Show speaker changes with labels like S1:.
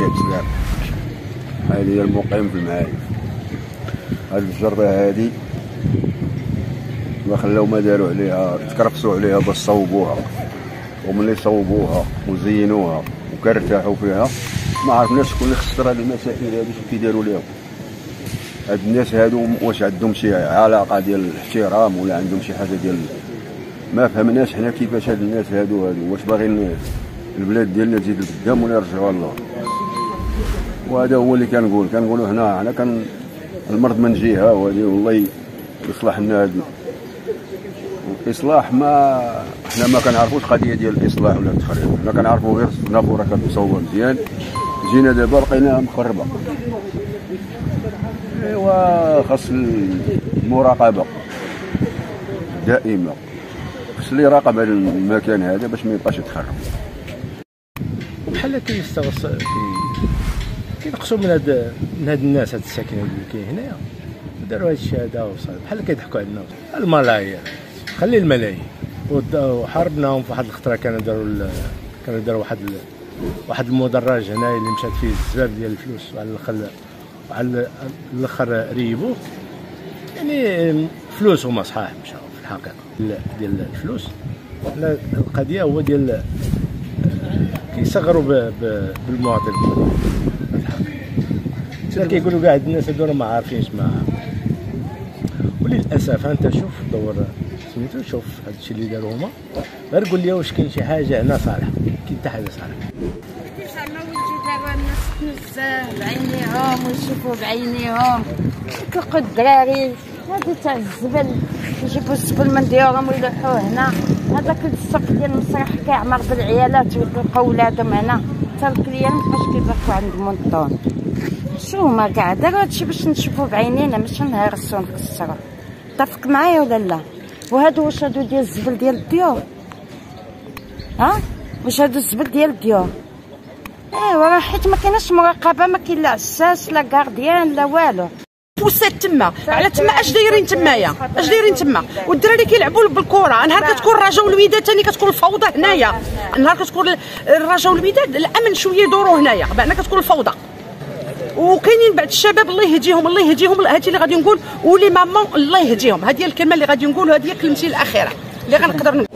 S1: بسلام. هذه هي المقيم في المعارف. هذه الجرة هذه ما خلاو ما داروا عليها، تكرفسوا عليها باش صوبوها، وملي صوبوها وزينوها وكرتاحوا فيها ما عرفناش شكون اللي خسر هذه المسائل هذه شنو كيديروا لهم. هاد الناس هادو واش عندهم شي علاقه ديال الاحترام ولا عندهم شي حاجه ديال ما فهمناش حنا كيفاش هاد الناس هادو واش باغيين البلاد ديالنا تزيد لقدام ولا يرجعوها للور. وهذا هو اللي كنقولوا هنا كان المرض من جهه وهذه والله يصلح لنا هذا الاصلاح. ما حنا ما كنعرفوش قضيه ديال الاصلاح ولا التخريب، حنا كنعرفوا غير النافوره كتصوب مزيان، جينا دابا لقيناها مخربه. ايوا خاص المراقبه دائمه، خاص اللي يراقب هذا المكان هذا باش ما يبقاش يتخرب.
S2: بحال كينقصوا من هاد الناس، هاد الساكنين اللي كاين هنايا داروا هاد الشيء هذا وصافي، بحال كيضحكوا علينا. الملايين خلي الملايين، وحاربناهم في واحد الخطره. كانوا داروا واحد المدرج هنايا اللي مشات فيه بزاف ديال الفلوس، وعلى الاخر ريبوه. يعني فلوس هما صحاح مشاو في الحقيقه ديال الفلوس. القضيه هو ديال كيصغروا بالمواطن. كيقولوا كاع الناس هادو ما عارفينش وللاسف انت شوف دور سميتو، شوف هذا الشيء اللي داروا هما، غير قول لي واش كاين شي حاجه هنا صالحه؟ كاين حتى حاجه صالحه.
S3: زعما ولدوا دابا الناس تنزه بعينيهم ويشوفوا بعينيهم، كيلقوا الدراري هادو تاع الزبل يجيبوا الزبل من ديورهم ويلوحوه هنا. هذاك السوق ديال المسرح كيعمر بالعيالات ويلقاو ولادهم هنا، حتى الكليان مابقاوش كيبركوا عندهم الطون. شو هما كاع داروا هادشي باش نشوفوا بعينينا، ماشي نهرسوا ونكسروا. اتفق معايا ولا لا؟ وهادو واش هادو ديال الزبل ديال الديور؟ واش هادو الزبل ديال الديور؟ ايوا راه حيت ما كايناش مراقبه، ما كاين لا عساس لا غارديان لا والو.
S4: وسات تما على تما اش دايرين تمايا؟ اش دايرين تما؟ والدراري كيلعبوا بالكره. نهار كتكون الرجا والوداد ثاني كتكون الفوضى هنايا. نهار كتكون الرجا والوداد الامن شويه يدوروا هنايا، بعدنا كتكون الفوضى. وكاينين بعض الشباب الله يهديهم الله يهديهم، هادشي اللي غادي نقول. ولي مامون الله يهديهم، هذه الكلمه اللي غادي نقول، هذه كلمتي الاخيره اللي غنقدر نقول.